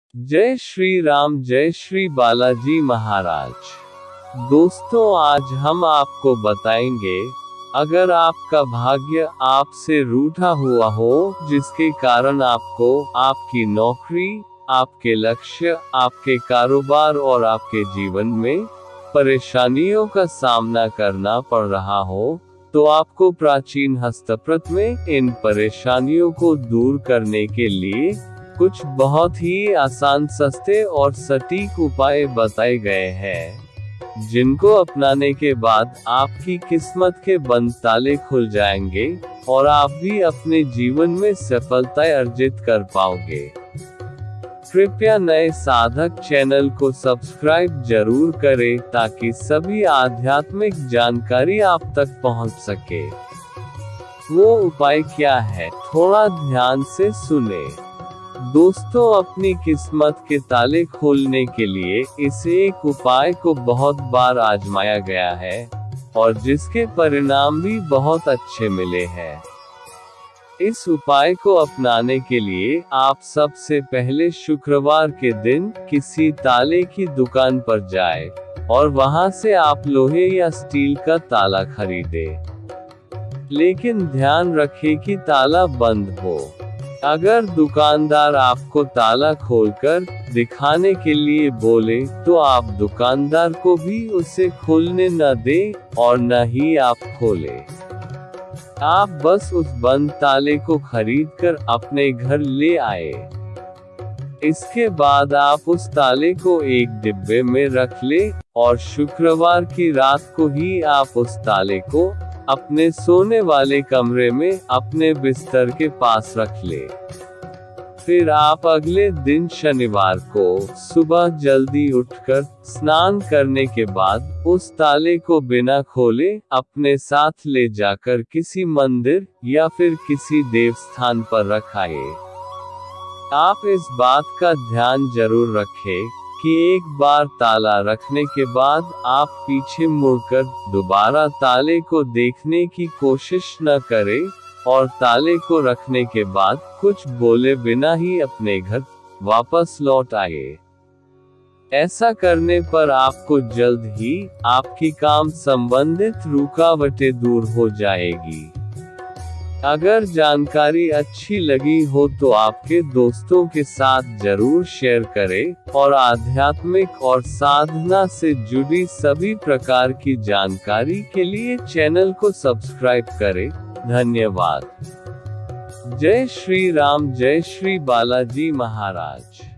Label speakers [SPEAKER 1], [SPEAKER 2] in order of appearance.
[SPEAKER 1] जय श्री राम, जय श्री बालाजी महाराज। दोस्तों, आज हम आपको बताएंगे, अगर आपका भाग्य आपसे रूठा हुआ हो, जिसके कारण आपको आपकी नौकरी, आपके लक्ष्य, आपके कारोबार और आपके जीवन में परेशानियों का सामना करना पड़ रहा हो, तो आपको प्राचीन हस्तप्रत में इन परेशानियों को दूर करने के लिए कुछ बहुत ही आसान, सस्ते और सटीक उपाय बताए गए हैं, जिनको अपनाने के बाद आपकी किस्मत के बंद ताले खुल जाएंगे और आप भी अपने जीवन में सफलता अर्जित कर पाओगे। कृपया नए साधक चैनल को सब्सक्राइब जरूर करें ताकि सभी आध्यात्मिक जानकारी आप तक पहुंच सके। वो उपाय क्या है, थोड़ा ध्यान से सुने। दोस्तों, अपनी किस्मत के ताले खोलने के लिए इस एक उपाय को बहुत बार आजमाया गया है और जिसके परिणाम भी बहुत अच्छे मिले हैं। इस उपाय को अपनाने के लिए आप सबसे पहले शुक्रवार के दिन किसी ताले की दुकान पर जाएं और वहां से आप लोहे या स्टील का ताला खरीदें। लेकिन ध्यान रखें कि ताला बंद हो। अगर दुकानदार आपको ताला खोलकर दिखाने के लिए बोले, तो आप दुकानदार को भी उसे खोलने न दें और न ही आप खोलें। आप बस उस बंद ताले को खरीदकर अपने घर ले आए। इसके बाद आप उस ताले को एक डिब्बे में रख ले और शुक्रवार की रात को ही आप उस ताले को अपने सोने वाले कमरे में अपने बिस्तर के पास रख ले। फिर आप अगले दिन शनिवार को सुबह जल्दी उठकर स्नान करने के बाद उस ताले को बिना खोले अपने साथ ले जाकर किसी मंदिर या फिर किसी देवस्थान पर रखाए। आप इस बात का ध्यान जरूर रखें कि एक बार ताला रखने के बाद आप पीछे मुड़कर दोबारा ताले को देखने की कोशिश न करें और ताले को रखने के बाद कुछ बोले बिना ही अपने घर वापस लौट आए। ऐसा करने पर आपको जल्द ही आपकी काम संबंधित रुकावटें दूर हो जाएगी। अगर जानकारी अच्छी लगी हो तो आपके दोस्तों के साथ जरूर शेयर करें और आध्यात्मिक और साधना से जुड़ी सभी प्रकार की जानकारी के लिए चैनल को सब्सक्राइब करें। धन्यवाद। जय श्री राम, जय श्री बालाजी महाराज।